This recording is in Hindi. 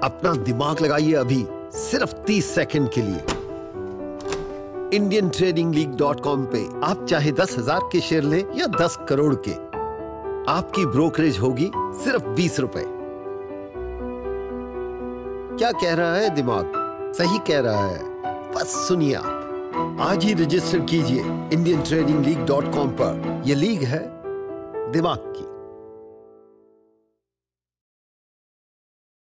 अपना दिमाग लगाइए अभी, सिर्फ 30 सेकंड के लिए। indiantradingleague.com पे आप चाहे 10,000 के शेयर लें या 10 करोड़ के, आपकी ब्रोकरेज होगी सिर्फ 20 रुपए। क्या कह रहा है दिमाग? सही कह रहा है, बस सुनिए आप। आज ही रजिस्टर कीजिए indiantradingleague.com पर। यह लीग है दिमाग की।